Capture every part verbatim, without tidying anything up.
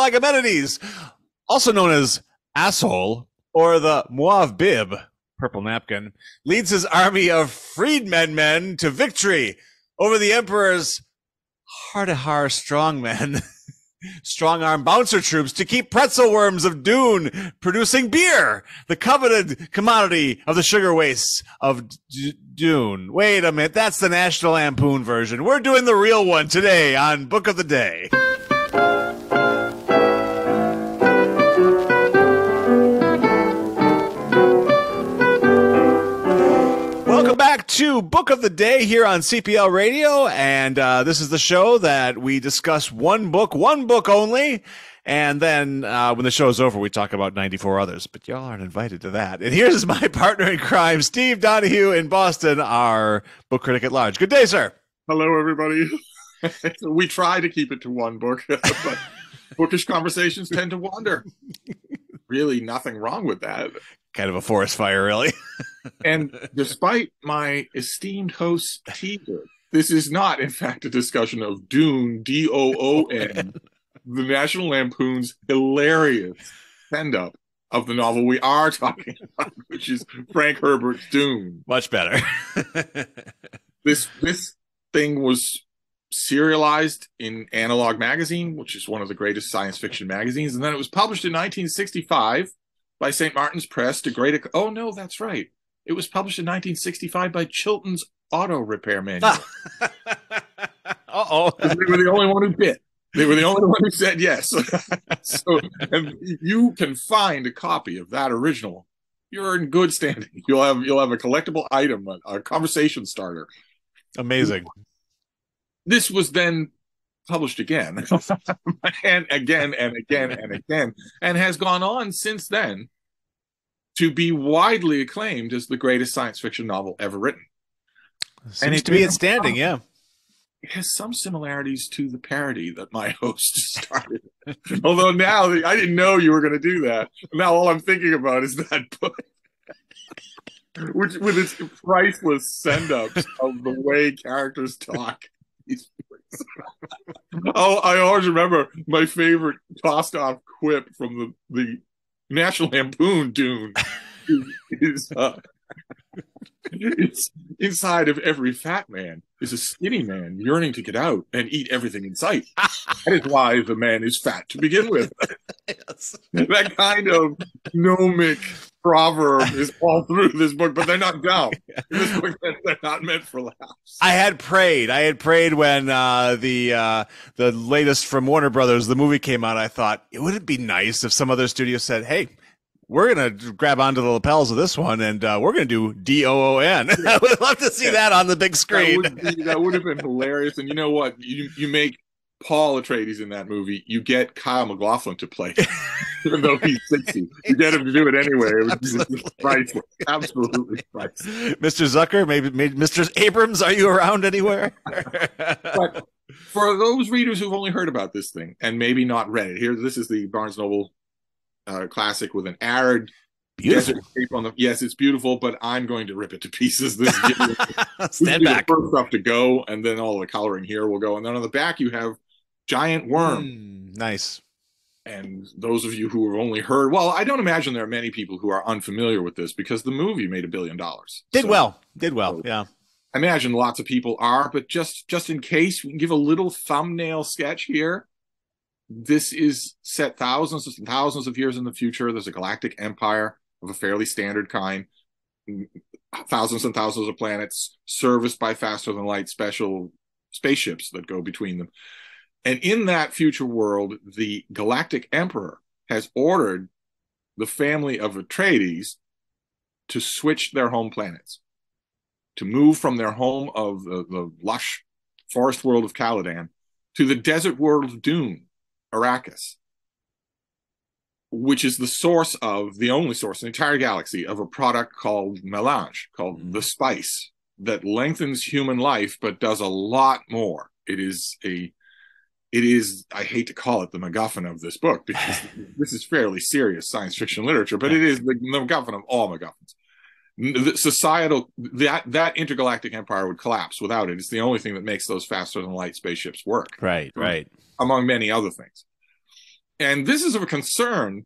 Agamenides, also known as Asshole, or the Muav Bib, purple napkin, leads his army of freedmen men to victory over the Emperor's hard-to-har strongmen, strong-arm bouncer troops to keep pretzel worms of Dune producing beer, the coveted commodity of the sugar wastes of D- Dune. Wait a minute, that's the National Lampoon version. We're doing the real one today on Book of the Day. Welcome back to Book of the Day here on C P L Radio, and uh, this is the show that we discuss one book, one book only, and then uh, when the show is over, we talk about ninety-four others, but y'all aren't invited to that. And here's my partner in crime, Steve Donahue in Boston, our book critic at large. Good day, sir. Hello, everybody. We try to keep it to one book, but bookish conversations tend to wander. Really nothing wrong with that. Kind of a forest fire, really. And despite my esteemed host's teaser, this is not, in fact, a discussion of Dune, D O O N, the National Lampoon's hilarious send-up of the novel we are talking about, which is Frank Herbert's Dune. Much better. This this thing was serialized in Analog Magazine, which is one of the greatest science fiction magazines, and then it was published in nineteen sixty-five by Saint Martin's Press to great... Oh, no, that's right. It was published in nineteen sixty-five by Chilton's Auto Repair Manual. Uh-oh. They were the only one who bit. They were the only one who said yes. So, and you can find a copy of that original. You're in good standing. You'll have you'll have a collectible item, a, a conversation starter. Amazing. This was then published again, and again, and again, and again, and has gone on since then to be widely acclaimed as the greatest science fiction novel ever written. Seems and it to be in standing, yeah. It has some similarities to the parody that my host started. Although now, I didn't know you were going to do that. Now all I'm thinking about is that book, which with its priceless send-ups of the way characters talk. Oh, I always remember my favorite tossed-off quip from the, the National Lampoon Dune is, is uh, it's inside of every fat man is a skinny man yearning to get out and eat everything in sight. That is why the man is fat to begin with. Yes. That kind of gnomic proverb is all through this book, but they're not dumb. In this book, they're not meant for laughs. I had prayed. I had prayed when uh, the uh, the latest from Warner Brothers, the movie came out. I thought, it would it be nice if some other studio said, hey, we're going to grab onto the lapels of this one, and uh, we're going to do D O O N. I would love to see yeah. that on the big screen. That would, be, that would have been hilarious. And you know what? You you make Paul Atreides in that movie. You get Kyle MacLachlan to play, even though he's sixty. You get him to do it anyway. It was Absolutely. priceless. Absolutely priceless. Mister Zucker, maybe, maybe Mister Abrams, are you around anywhere? But for those readers who've only heard about this thing and maybe not read it, here, this is the Barnes Noble Uh, classic with an arid beautiful desert shape on the. Yes, it's beautiful, but I'm going to rip it to pieces. This is, this Stand is back. the first stuff to go, and then all the coloring here will go, and then on the back you have giant worm. Mm, nice. And those of you who have only heard, well, I don't imagine there are many people who are unfamiliar with this because the movie made a billion dollars. Did so, well. Did well. So yeah. I imagine lots of people are, but just just in case, we can give a little thumbnail sketch here. This is set thousands and thousands of years in the future. There's a galactic empire of a fairly standard kind, thousands and thousands of planets serviced by faster than light special spaceships that go between them. And in that future world, the galactic emperor has ordered the family of Atreides to switch their home planets, to move from their home of the, the lush forest world of Caladan to the desert world of Dune, Arrakis, which is the source of, the only source in the entire galaxy of a product called melange, called mm-hmm. the spice, that lengthens human life, but does a lot more. It is a, it is, I hate to call it the MacGuffin of this book, because this is fairly serious science fiction literature, but it is the, the MacGuffin of all MacGuffins. The societal, that, that intergalactic empire would collapse without it. It's the only thing that makes those faster than light spaceships work. Right, right. Among many other things. And this is of a concern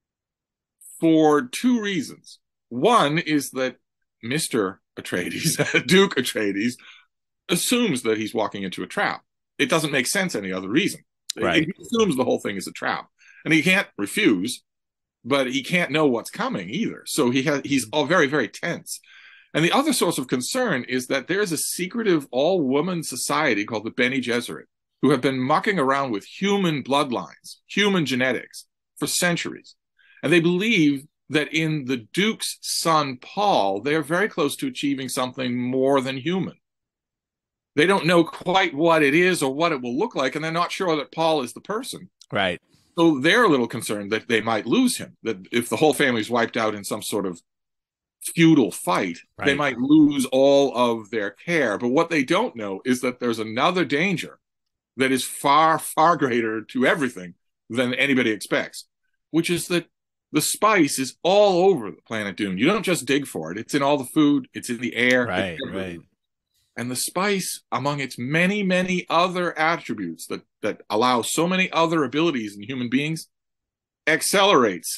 for two reasons. One is that Mister Atreides, Duke Atreides, assumes that he's walking into a trap. It doesn't make sense any other reason. Right. He assumes the whole thing is a trap. And he can't refuse, but he can't know what's coming either. So he has he's all very, very tense. And the other source of concern is that there is a secretive all-woman society called the Bene Gesserit, who have been mucking around with human bloodlines, human genetics, for centuries. And they believe that in the Duke's son, Paul, they are very close to achieving something more than human. They don't know quite what it is or what it will look like, and they're not sure that Paul is the person. Right. So they're a little concerned that they might lose him, that if the whole family's wiped out in some sort of feudal fight, right, they might lose all of their care. But what they don't know is that there's another danger that is far, far greater to everything than anybody expects, which is that the spice is all over the planet Dune. You don't just dig for it. It's in all the food. It's in the air. Right, right. And the spice, among its many, many other attributes that, that allow so many other abilities in human beings, accelerates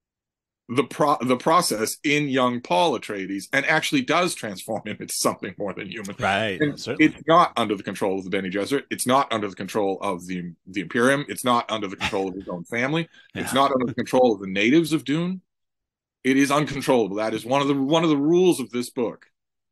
the pro the process in young Paul Atreides and actually does transform him into something more than human. Right. And it's not under the control of the Bene Gesserit. It's not under the control of the the Imperium. It's not under the control of his own family. Yeah. It's not under the control of the natives of Dune. It is uncontrollable. That is one of the one of the rules of this book,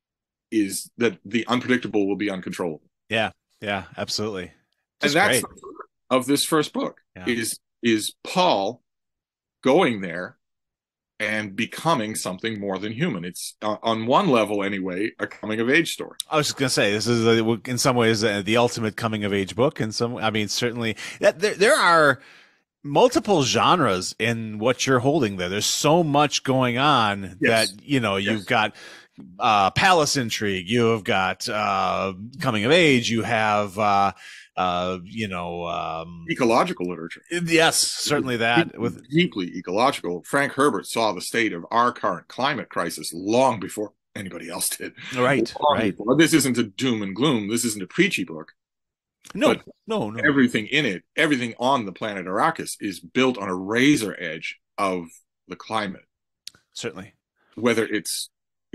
is that the unpredictable will be uncontrollable. Yeah. Yeah. Absolutely. Just and that's great. Of this first book yeah. is is Paul going there and becoming something more than human. It's uh, on one level anyway, a coming of age story. I was just going to say, this is a, in some ways uh, the ultimate coming of age book. And some, I mean, certainly that there, there are multiple genres in what you're holding there. There's so much going on yes. that, you know, you've yes. got uh, palace intrigue, you have got uh, coming of age, you have, uh, Uh, you know, um, ecological literature. Yes, certainly that. Deeply, with deeply ecological. Frank Herbert saw the state of our current climate crisis long before anybody else did. Right, long right. Before. This isn't a doom and gloom. This isn't a preachy book. No, no, no. Everything in it, everything on the planet Arrakis is built on a razor edge of the climate. Certainly. Whether it's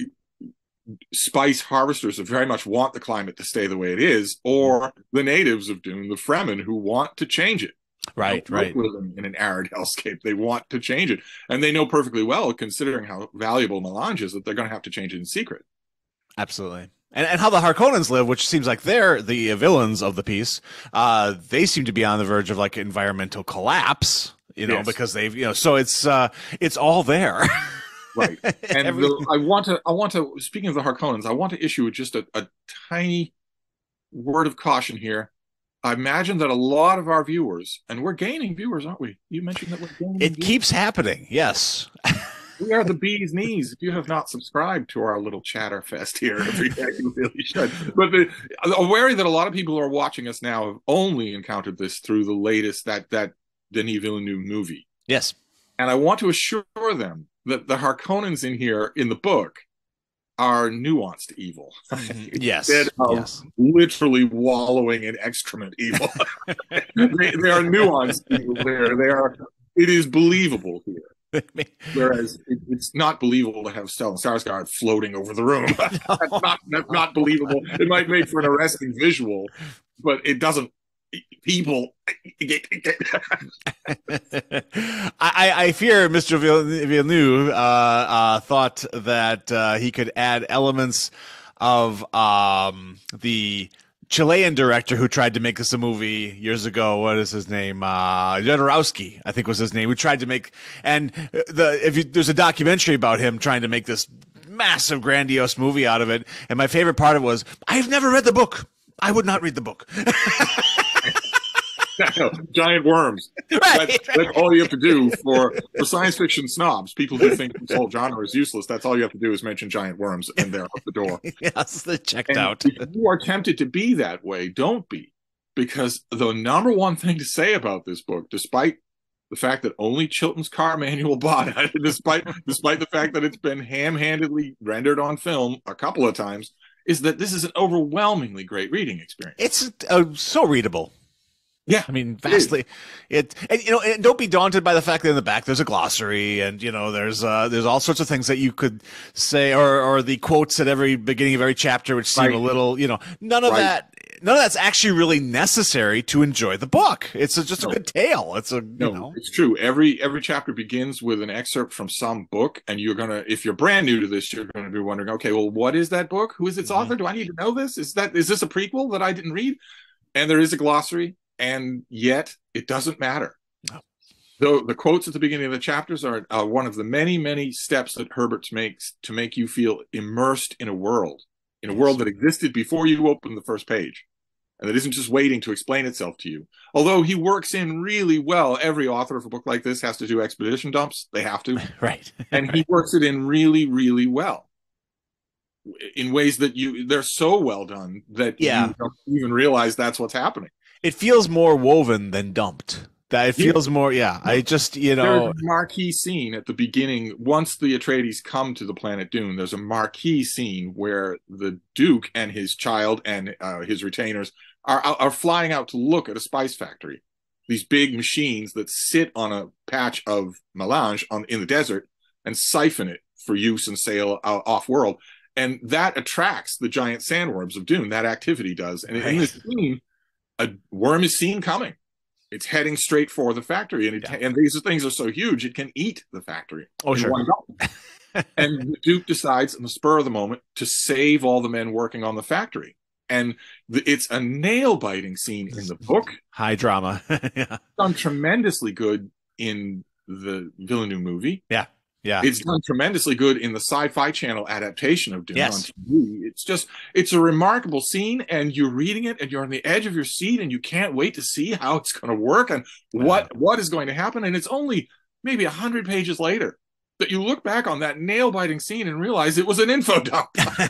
spice harvesters that very much want the climate to stay the way it is, or the natives of Dune, the Fremen, who want to change it. Right, right. Living in an arid hellscape, they want to change it, and they know perfectly well, considering how valuable melange is, that they're going to have to change it in secret. Absolutely. And, and how the Harkonnens live, which seems like they're the villains of the piece. Uh, they seem to be on the verge of like environmental collapse, you know, yes. because they've, you know, so it's uh, it's all there. Right. And the, I want to, I want to, speaking of the Harkonnens, I want to issue just a, a tiny word of caution here. I imagine that a lot of our viewers, and we're gaining viewers, aren't we? You mentioned that we're gaining It viewers. Keeps happening. Yes. We are the bee's knees. If you have not subscribed to our little chatter fest here every day, you really should. But the, I'm wary that a lot of people who are watching us now have only encountered this through the latest, that, that Denis Villeneuve movie. Yes. And I want to assure them that the Harkonnens in here in the book are nuanced evil. Mm-hmm. Yes. Instead of yes. literally wallowing in excrement evil. they, they are nuanced evil there. They are, it is believable here. Whereas it, it's not believable to have Stellan Skarsgård floating over the room. That's not, that's not believable. It might make for an arresting visual, but it doesn't. People, I, I fear Mister Villeneuve uh, uh, thought that uh, he could add elements of um, the Chilean director who tried to make this a movie years ago. What is his name? Uh, Jodorowsky, I think was his name. Who tried to make, and the if you, there's a documentary about him trying to make this massive, grandiose movie out of it. And my favorite part of it was, I've never read the book. I would not read the book. Giant worms. Right, that's, right. that's all you have to do for, for science fiction snobs. People who think this whole genre is useless, that's all you have to do is mention giant worms and they're out the door. Yes, they're checked and out. If you are tempted to be that way, don't be. Because the number one thing to say about this book, despite the fact that only Chilton's car manual bought it, despite, despite the fact that it's been ham-handedly rendered on film a couple of times, is that this is an overwhelmingly great reading experience. It's uh, so readable. Yeah, I mean, it is. vastly, it, and you know, and don't be daunted by the fact that in the back there's a glossary, and you know, there's uh, there's all sorts of things that you could say, or or the quotes at every beginning of every chapter, which seem Right, a little, you know, none of right. that, none of that's actually really necessary to enjoy the book. It's a, just a No, good tale. It's a, you no, know, it's true. Every every chapter begins with an excerpt from some book, and you're gonna, if you're brand new to this, you're gonna be wondering, okay, well, what is that book? Who is its hmm author? Do I need to know this? Is that is this a prequel that I didn't read? And there is a glossary, and yet it doesn't matter. no. Though the quotes at the beginning of the chapters are uh, one of the many, many steps that Herbert makes to make you feel immersed in a world, in a Yes. world that existed before you opened the first page, and that isn't just waiting to explain itself to you. Although he works in really well, every author of a book like this has to do expedition dumps. They have to. Right. And Right. he works it in really, really well, in ways that you, they're so well done that Yeah. you don't even realize that's what's happening. It feels more woven than dumped. That it Yeah. feels more, yeah. I just, you There's know, a marquee scene at the beginning. Once the Atreides come to the planet Dune, there's a marquee scene where the Duke and his child and uh, his retainers are are flying out to look at a spice factory. These big machines that sit on a patch of melange on in the desert and siphon it for use and sale uh, off world, and that attracts the giant sandworms of Dune. That activity does, and in this scene, a worm is seen coming. It's heading straight for the factory, and it, Yeah. and these things are so huge it can eat the factory. Oh, in sure. one go. And the Duke decides, in the spur of the moment, to save all the men working on the factory. And the, it's a nail-biting scene in the book. High drama. Yeah. Done tremendously good in the Villeneuve movie. Yeah. Yeah. It's done tremendously good in the Sci-Fi Channel adaptation of Dune Yes. on T V. It's just, it's a remarkable scene, and you're reading it, and you're on the edge of your seat, and you can't wait to see how it's going to work and what Wow. what is going to happen. And it's only maybe a hundred pages later that you look back on that nail-biting scene and realize it was an info dump.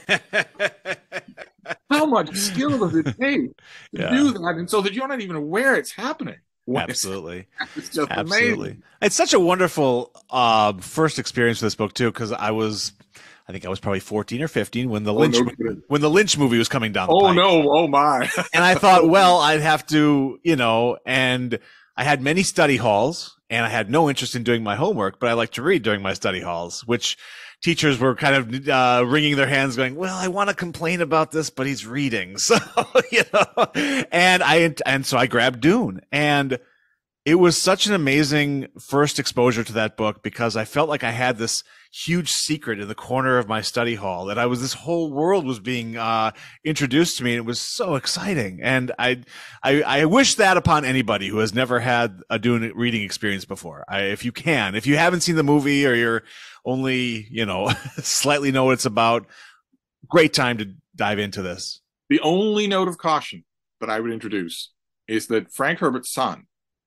How much skill does it take to Yeah. do that, and so that you're not even aware it's happening? When Absolutely. It's, it's just Absolutely. amazing. It's such a wonderful uh, first experience with this book too, because I was, I think I was probably fourteen or fifteen when the Oh, Lynch no kidding. when the Lynch movie was coming down the Oh pike. no! Oh my! And I thought, well, I'd have to, you know, and I had many study halls, and I had no interest in doing my homework, but I like to read during my study halls, which teachers were kind of uh, wringing their hands going, well, I want to complain about this, but he's reading. So, you know, and I, and so I grabbed Dune, and it was such an amazing first exposure to that book because I felt like I had this huge secret in the corner of my study hall that I was, this whole world was being uh, introduced to me. And it was so exciting. And I, I, I wish that upon anybody who has never had a Dune reading experience before. I, if you can, if you haven't seen the movie or you're only, you know, slightly know what it's about, great time to dive into this. The only note of caution that I would introduce is that Frank Herbert's son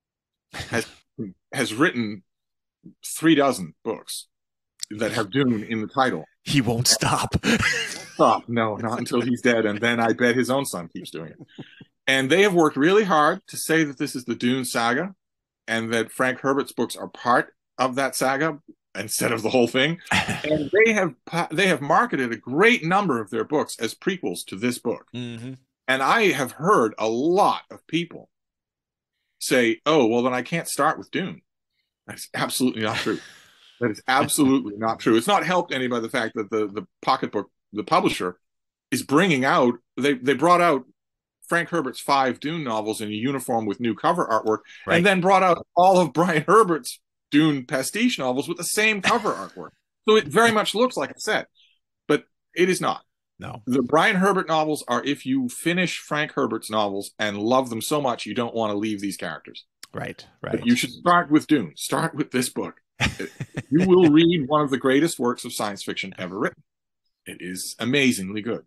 has has written three dozen books that have Dune in the title. He won't stop. Stop. No, not until he's dead, and then I bet his own son keeps doing it. And they have worked really hard to say that this is the Dune saga, and that Frank Herbert's books are part of that saga instead of the whole thing. And they have they have marketed a great number of their books as prequels to this book. Mm-hmm. And I have heard a lot of people say, oh, well, then I can't start with Dune. That's absolutely not true. That is absolutely not true. It's not helped any by the fact that the, the pocketbook, the publisher, is bringing out, they, they brought out Frank Herbert's five Dune novels in a uniform with new cover artwork, Right. and then brought out all of Brian Herbert's Dune pastiche novels with the same cover artwork. So it very much looks like a set, but it is not. No. The Brian Herbert novels are if you finish Frank Herbert's novels and love them so much you don't want to leave these characters. Right. Right. But you should start with Dune. Start with this book. You will read one of the greatest works of science fiction ever written. It is amazingly good.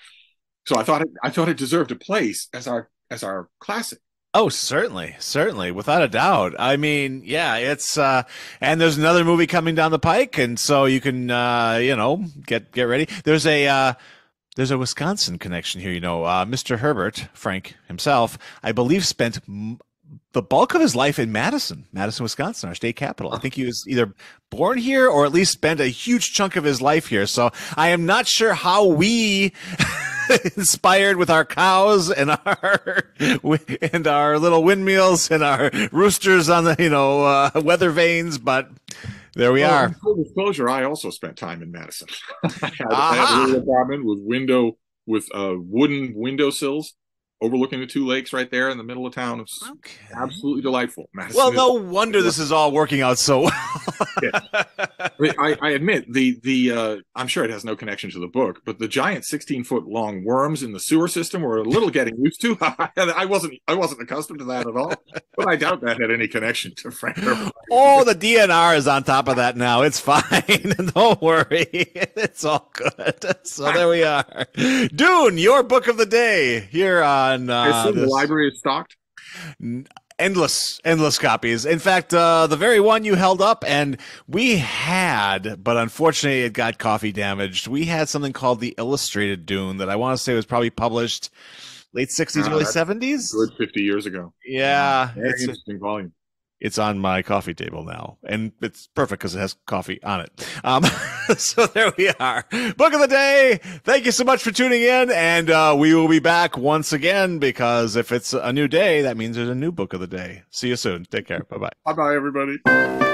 So I thought it, I thought it deserved a place as our as our classic. Oh, certainly, certainly, without a doubt. I mean, yeah, it's uh and there's another movie coming down the pike, and so you can uh, you know, get get ready. There's a uh there's a Wisconsin connection here, you know. Uh Mister Herbert, Frank himself, I believe spent m- the bulk of his life in Madison, Madison, Wisconsin, our state capital. I think he was either born here or at least spent a huge chunk of his life here. So I am not sure how we inspired with our cows and our and our little windmills and our roosters on the, you know, uh, weather vanes, but there we well, are. In full disclosure, I also spent time in Madison. I, had, I had a little apartment with window with uh, wooden windowsills overlooking the two lakes right there in the middle of town. It's okay. Absolutely delightful. Madison well, no wonder this is all working out so well. Yeah. I, I admit the the uh, I'm sure it has no connection to the book, but the giant sixteen foot long worms in the sewer system were a little getting used to. I wasn't I wasn't accustomed to that at all, but I doubt that had any connection to Frank Herbert. Oh, the D N R is on top of that now. It's fine. Don't worry. It's all good. So there we are. Dune, your book of the day here on. Uh, I assume this... the library is stocked. Endless, endless copies. In fact, uh, the very one you held up, and we had, but unfortunately it got coffee damaged. We had something called the Illustrated Dune that I want to say was probably published late sixties, uh, early seventies. Good fifty years ago. Yeah. Very it's interesting volume. It's on my coffee table now, and it's perfect because it has coffee on it. Um, so there we are. Book of the day. Thank you so much for tuning in, and uh, we will be back once again because if it's a new day, that means there's a new book of the day. See you soon. Take care. Bye-bye. Bye-bye, everybody.